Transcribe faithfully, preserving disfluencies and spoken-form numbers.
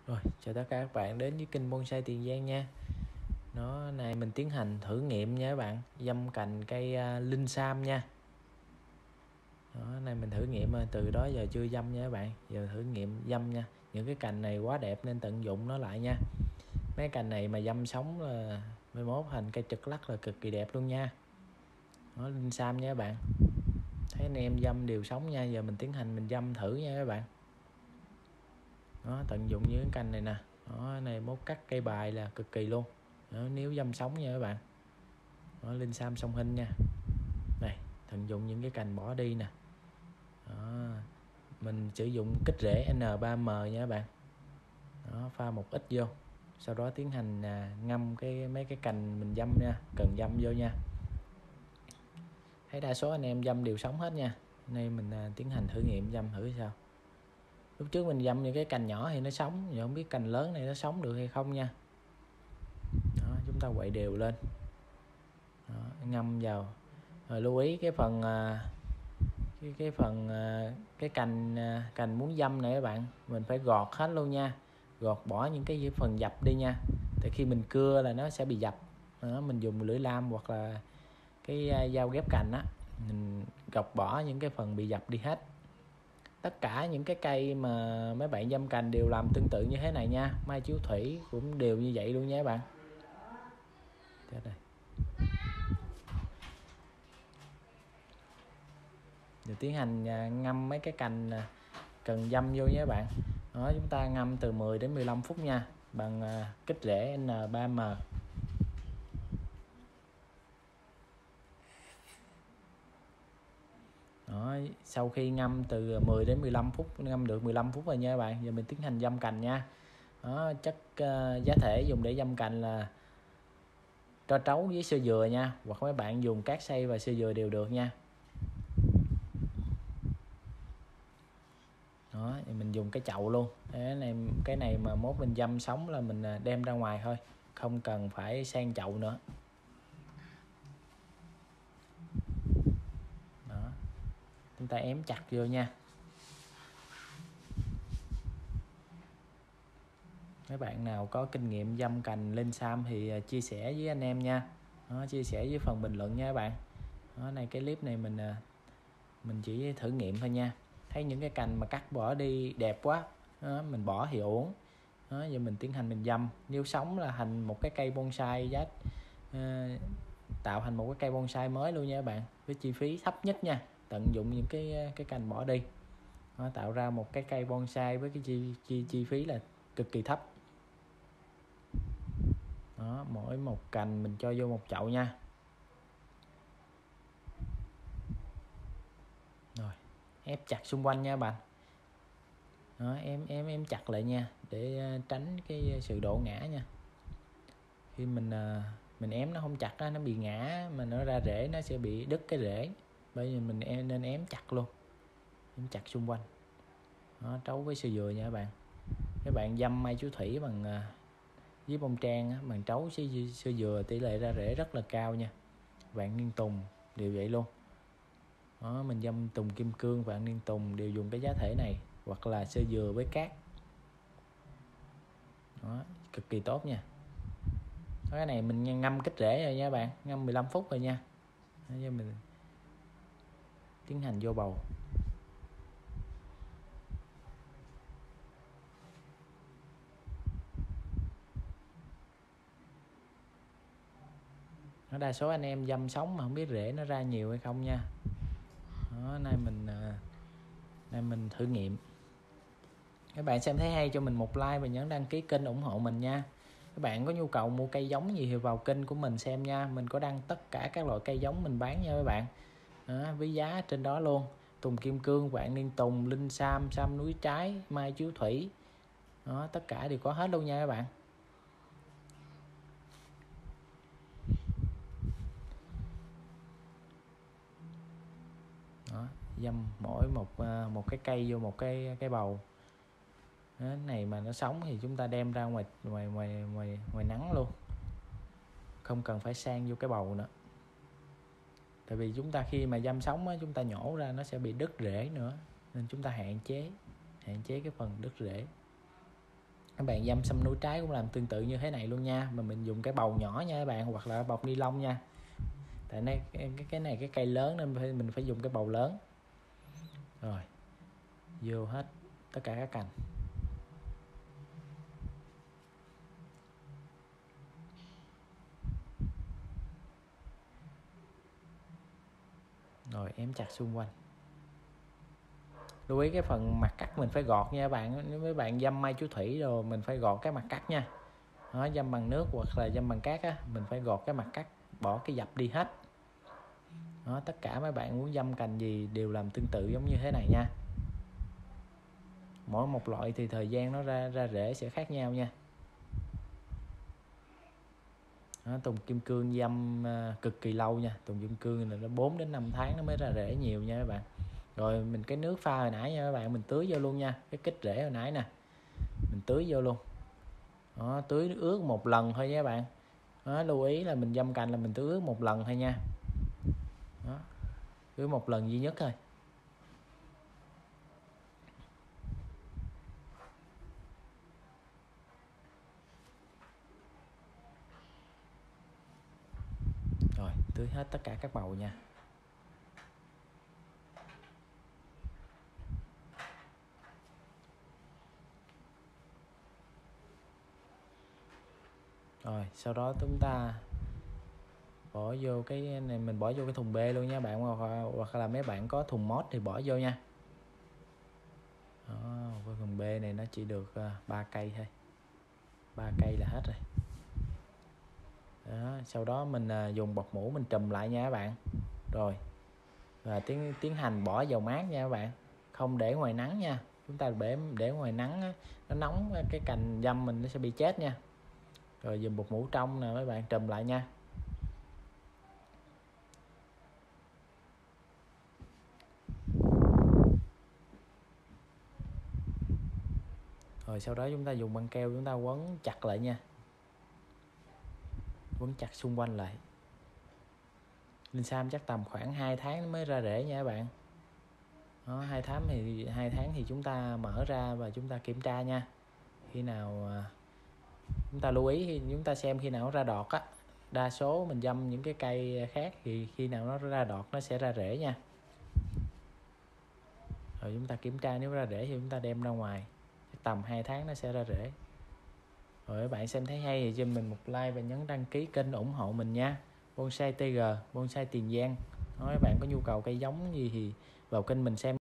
Rồi, chào tất cả các bạn đến với kênh Bonsai Tiền Giang nha. Nó này mình tiến hành thử nghiệm nha các bạn, dăm cành cây uh, linh sam nha. Đó, này mình thử nghiệm từ đó giờ chưa dăm nha các bạn, giờ thử nghiệm dăm nha. Những cái cành này quá đẹp nên tận dụng nó lại nha. Mấy cành này mà dăm sống là mai mốt thành cây trực lắc là cực kỳ đẹp luôn nha. Nó linh sam nha các bạn. Thấy anh em dăm đều sống nha, giờ mình tiến hành mình dăm thử nha các bạn. Đó, tận dụng những cành này nè. Đó, này mốt cắt cây bài là cực kỳ luôn. Đó, nếu dăm sống nha các bạn. Đó, linh sam song hình nha. Này, tận dụng những cái cành bỏ đi nè. Đó, mình sử dụng kích rễ N ba M nha các bạn. Đó, pha một ít vô, sau đó tiến hành à, ngâm cái mấy cái cành mình dăm nha, cần dăm vô nha. Thấy đa số anh em dăm đều sống hết nha. Nay mình à, tiến hành thử nghiệm dăm thử sao. Lúc trước mình dăm những cái cành nhỏ thì nó sống, giờ không biết cành lớn này nó sống được hay không nha. Đó, chúng ta quậy đều lên. Đó, ngâm vào. Rồi lưu ý cái phần à, cái cái phần à, cái cành à, cành muốn dăm này các bạn, mình phải gọt hết luôn nha, gọt bỏ những cái phần dập đi nha, tại khi mình cưa là nó sẽ bị dập. Đó, mình dùng lưỡi lam hoặc là cái à, dao ghép cành á, mình gọt bỏ những cái phần bị dập đi hết. Tất cả những cái cây mà mấy bạn dăm cành đều làm tương tự như thế này nha, mai chiếu thủy cũng đều như vậy luôn nha các bạn. Đây. Rồi tiến hành ngâm mấy cái cành cần dăm vô nha các bạn. Đó, chúng ta ngâm từ mười đến mười lăm phút nha, bằng kích rễ N ba M. Đó, sau khi ngâm từ mười đến mười lăm phút, ngâm được mười lăm phút rồi nha các bạn, giờ mình tiến hành dăm cành nha. Đó, chất uh, giá thể dùng để dăm cành là tro trấu với sơ dừa nha, hoặc mấy bạn dùng cát xay và sơ dừa đều được nha. Đó, thì mình dùng cái chậu luôn. Cái này cái này mà mốt mình dăm sống là mình đem ra ngoài thôi, không cần phải sang chậu nữa. Đó, chúng ta ém chặt vô nha. Mấy bạn nào có kinh nghiệm dăm cành linh sam thì chia sẻ với anh em nha. Đó, chia sẻ với phần bình luận nha các bạn. Đó, này cái clip này mình mình chỉ thử nghiệm thôi nha. Thấy những cái cành mà cắt bỏ đi đẹp quá, đó, mình bỏ thì uổng. Đó, giờ mình tiến hành mình dăm, nếu sống là thành một cái cây bonsai giá uh, tạo thành một cái cây bonsai mới luôn nha các bạn, với chi phí thấp nhất nha. Tận dụng những cái cái cành bỏ đi. Đó, tạo ra một cái cây bonsai với cái chi chi chi phí là cực kỳ thấp. Đó, mỗi một cành mình cho vô một chậu nha. Rồi, ép chặt xung quanh nha bạn. Đó, em em em chặt lại nha, để tránh cái sự đổ ngã nha. Khi mình mình ém nó không chặt á, nó bị ngã mà nó ra rễ nó sẽ bị đứt cái rễ, bởi vì mình em nên ém chặt luôn, ém chặt xung quanh. Đó, trấu với sơ dừa nha các bạn. Các bạn dăm mai chú thủy bằng với bông trang á, bằng trấu với sơ dừa tỷ lệ ra rễ rất là cao nha. Vạn niên tùng đều vậy luôn. Đó, mình dăm tùng kim cương, vạn niên tùng đều dùng cái giá thể này, hoặc là sơ dừa với cát. Đó, cực kỳ tốt nha. Đó, cái này mình ngâm kích rễ rồi nha bạn, ngâm mười lăm phút rồi nha. Đó, mình tiến hành vô bầu. Nó đa số anh em dăm sống mà không biết rễ nó ra nhiều hay không nha. Đó, nay mình nay mình thử nghiệm. Các bạn xem thấy hay cho mình một like và nhấn đăng ký kênh ủng hộ mình nha. Các bạn có nhu cầu mua cây giống gì thì vào kênh của mình xem nha. Mình có đăng tất cả các loại cây giống mình bán nha các bạn. Đó, với giá trên đó luôn. Tùng kim cương, vạn niên tùng, linh sam, sam núi trái, mai chiếu thủy. Đó, tất cả đều có hết luôn nha các bạn. Đó, dăm mỗi một một cái cây vô một cái cái bầu. Đó, này mà nó sống thì chúng ta đem ra ngoài ngoài ngoài ngoài ngoài nắng luôn, không cần phải sang vô cái bầu nữa. Tại vì chúng ta khi mà dăm sống á, chúng ta nhổ ra nó sẽ bị đứt rễ nữa, nên chúng ta hạn chế hạn chế cái phần đứt rễ. Các bạn dăm xăm núi trái cũng làm tương tự như thế này luôn nha, mà mình dùng cái bầu nhỏ nha các bạn, hoặc là bọc ni lông nha, tại này cái, cái này cái cây lớn nên phải, mình phải dùng cái bầu lớn. Rồi vô hết tất cả các cành. Rồi ém chặt xung quanh. Lưu ý cái phần mặt cắt mình phải gọt nha các bạn. Nếu mấy bạn dăm mai chú thủy rồi mình phải gọt cái mặt cắt nha. Đó, dăm bằng nước hoặc là dăm bằng cát á, mình phải gọt cái mặt cắt, bỏ cái dập đi hết. Đó, tất cả mấy bạn muốn dăm cành gì đều làm tương tự giống như thế này nha. Mỗi một loại thì thời gian nó ra ra rễ sẽ khác nhau nha. Đó, tùng kim cương dăm uh, cực kỳ lâu nha. Tùng kim cương là nó bốn đến năm tháng nó mới ra rễ nhiều nha các bạn. Rồi mình cái nước pha hồi nãy nha các bạn, mình tưới vô luôn nha. Cái kích rễ hồi nãy nè, mình tưới vô luôn. Đó, tưới ướt một lần thôi nha các bạn. Đó, lưu ý là mình dăm cành là mình tưới ướt một lần thôi nha. Đó, tưới một lần duy nhất thôi. Rồi tưới hết tất cả các bầu nha. Rồi sau đó chúng ta bỏ vô cái này, mình bỏ vô cái thùng B luôn nha bạn, hoặc, hoặc là mấy bạn có thùng mót thì bỏ vô nha. Đó, cái thùng B này nó chỉ được ba uh, cây thôi, ba cây là hết rồi. Đó, sau đó mình uh, dùng bọc mũ mình trùm lại nha các bạn. Rồi và tiến tiến hành bỏ vào mát nha các bạn, không để ngoài nắng nha. Chúng ta để để ngoài nắng á, nó nóng cái cành dăm mình nó sẽ bị chết nha. Rồi dùng bột mũ trong nè mấy bạn, trùm lại nha. Rồi sau đó chúng ta dùng băng keo chúng ta quấn chặt lại nha, quấn chặt xung quanh lại. Linh Sam chắc tầm khoảng hai tháng mới ra rễ nha các bạn. Đó, hai tháng thì hai tháng thì chúng ta mở ra và chúng ta kiểm tra nha. Khi nào chúng ta lưu ý, khi chúng ta xem khi nào nó ra đọt á, đa số mình dăm những cái cây khác thì khi nào nó ra đọt nó sẽ ra rễ nha. Rồi chúng ta kiểm tra, nếu ra rễ thì chúng ta đem ra ngoài, tầm hai tháng nó sẽ ra rễ. Rồi các bạn xem thấy hay thì cho mình một like và nhấn đăng ký kênh ủng hộ mình nha. Bonsai tê giê, Bonsai Tiền Giang. Nói các bạn có nhu cầu cây giống gì thì vào kênh mình xem.